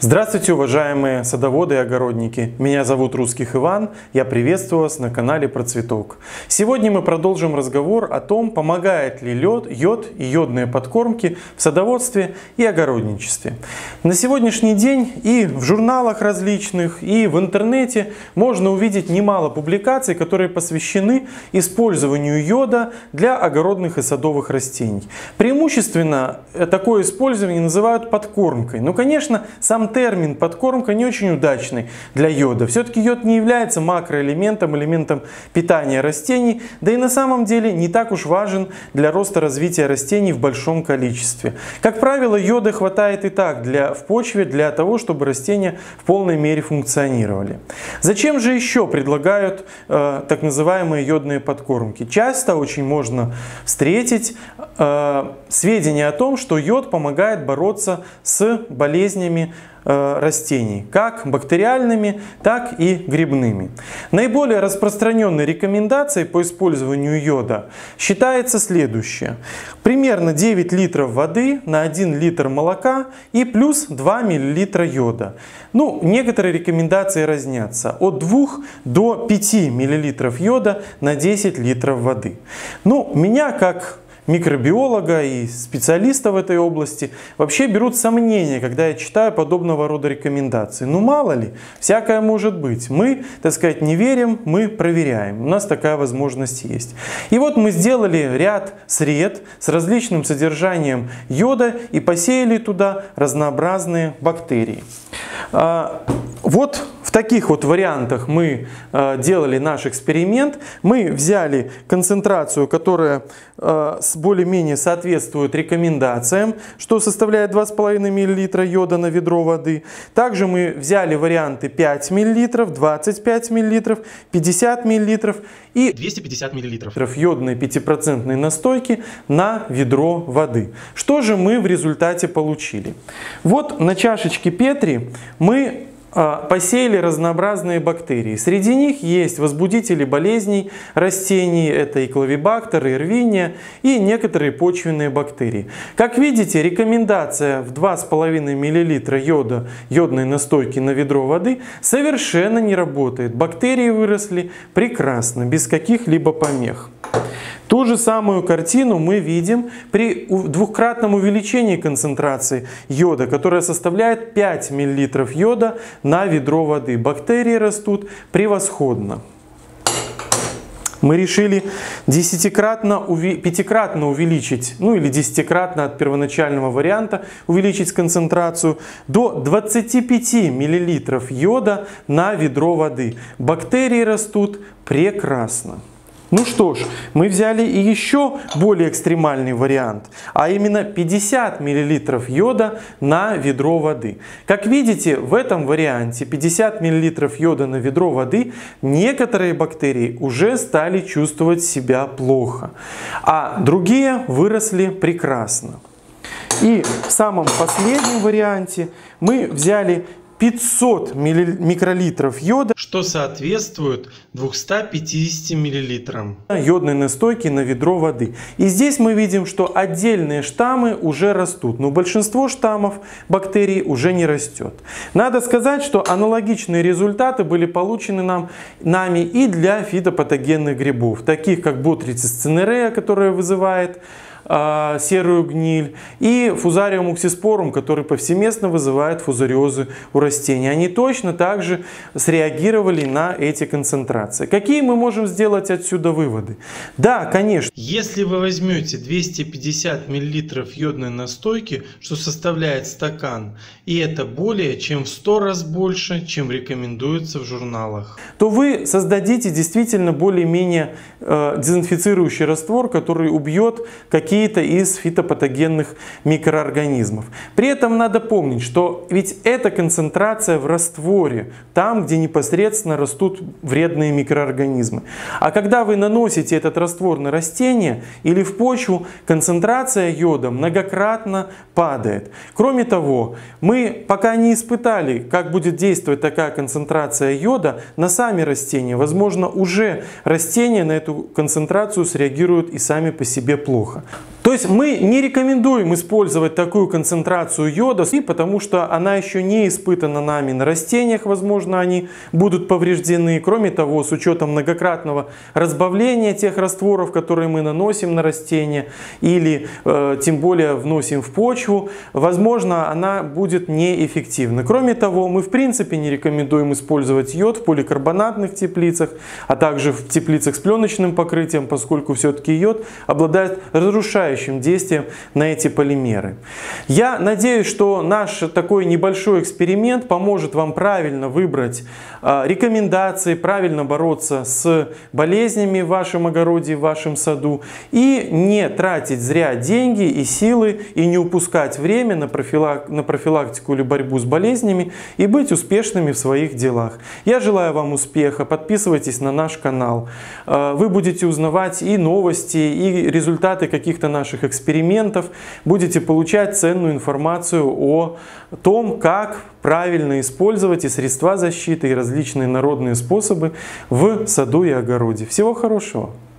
Здравствуйте, уважаемые садоводы и огородники! Меня зовут Русских Иван, я приветствую вас на канале Про Цветок. Сегодня мы продолжим разговор о том, помогает ли йод и йодные подкормки в садоводстве и огородничестве. На сегодняшний день и в журналах различных, и в интернете можно увидеть немало публикаций, которые посвящены использованию йода для огородных и садовых растений. Преимущественно такое использование называют подкормкой. Но, конечно, сам термин подкормка не очень удачный для йода. Все-таки йод не является макроэлементом, элементом питания растений, да и на самом деле не так уж важен для роста развития растений в большом количестве. Как правило, йода хватает и так в почве для того, чтобы растения в полной мере функционировали. Зачем же еще предлагают так называемые йодные подкормки? Часто очень можно встретить сведения о том, что йод помогает бороться с болезнями растений, как бактериальными, так и грибными. Наиболее распространенной рекомендацией по использованию йода считается следующее. Примерно 9 литров воды на 1 литр молока и плюс 2 мл йода. Некоторые рекомендации разнятся от 2 до 5 мл йода на 10 литров воды. Меня как микробиолога и специалиста в этой области вообще берут сомнения, когда я читаю подобного рода рекомендации. Мало ли, всякое может быть. Мы, так сказать, не верим, мы проверяем. У нас такая возможность есть. И вот мы сделали ряд сред с различным содержанием йода и посеяли туда разнообразные бактерии. Вот в таких вот вариантах мы делали наш эксперимент. Мы взяли концентрацию, которая более-менее соответствует рекомендациям, что составляет 2,5 мл йода на ведро воды. Также мы взяли варианты 5 мл, 25 мл, 50 мл и 250 мл йодной 5% настойки на ведро воды. Что же мы в результате получили? Вот на чашечке Петри мы посеяли разнообразные бактерии. Среди них есть возбудители болезней растений, это и клавибактер, и эрвиния, и некоторые почвенные бактерии. Как видите, рекомендация в 2,5 мл йодной настойки на ведро воды совершенно не работает. Бактерии выросли прекрасно, без каких-либо помех. Ту же самую картину мы видим при двукратном увеличении концентрации йода, которая составляет 5 мл йода на ведро воды. Бактерии растут превосходно. Мы решили пятикратно увеличить, или десятикратно от первоначального варианта увеличить концентрацию до 25 мл йода на ведро воды. Бактерии растут прекрасно. Что ж, мы взяли и еще более экстремальный вариант, а именно 50 мл йода на ведро воды. Как видите, в этом варианте 50 мл йода на ведро воды некоторые бактерии уже стали чувствовать себя плохо, а другие выросли прекрасно. И в самом последнем варианте мы взяли 500 микролитров йода, что соответствует 250 миллилитрам йодной настойки на ведро воды. И здесь мы видим, что отдельные штаммы уже растут, но большинство штаммов бактерий уже не растет. Надо сказать, что аналогичные результаты были получены нами и для фитопатогенных грибов, таких как Ботрицис цинерея, которая вызывает серую гниль, и фузариум уксиспорум, который повсеместно вызывает фузариозы у растений. Они точно так же среагировали на эти концентрации. Какие мы можем сделать отсюда выводы? Да, конечно. Если вы возьмете 250 мл йодной настойки, что составляет стакан, и это более чем в 100 раз больше, чем рекомендуется в журналах, то вы создадите действительно более-менее дезинфицирующий раствор, который убьет какие-то из фитопатогенных микроорганизмов. При этом надо помнить, что ведь эта концентрация в растворе, там, где непосредственно растут вредные микроорганизмы. А когда вы наносите этот раствор на растение или в почву, концентрация йода многократно падает. Кроме того, мы пока не испытали, как будет действовать такая концентрация йода на сами растения. Возможно, уже растения на эту концентрацию среагируют и сами по себе плохо. То есть мы не рекомендуем использовать такую концентрацию йода, потому что она еще не испытана нами на растениях, возможно, они будут повреждены. Кроме того, с учетом многократного разбавления тех растворов, которые мы наносим на растения или тем более вносим в почву, возможно, она будет неэффективна. Кроме того, мы в принципе не рекомендуем использовать йод в поликарбонатных теплицах, а также в теплицах с пленочным покрытием, поскольку все-таки йод обладает разрушающим действием на эти полимеры. Я надеюсь, что наш такой небольшой эксперимент поможет вам правильно выбрать рекомендации, правильно бороться с болезнями в вашем огороде, в вашем саду и не тратить зря деньги и силы и не упускать время на профилактику или борьбу с болезнями и быть успешными в своих делах. Я желаю вам успеха, подписывайтесь на наш канал. Вы будете узнавать и новости, и результаты каких-то наших экспериментов, будете получать ценную информацию о том, как правильно использовать и средства защиты, и различные народные способы в саду и огороде. Всего хорошего!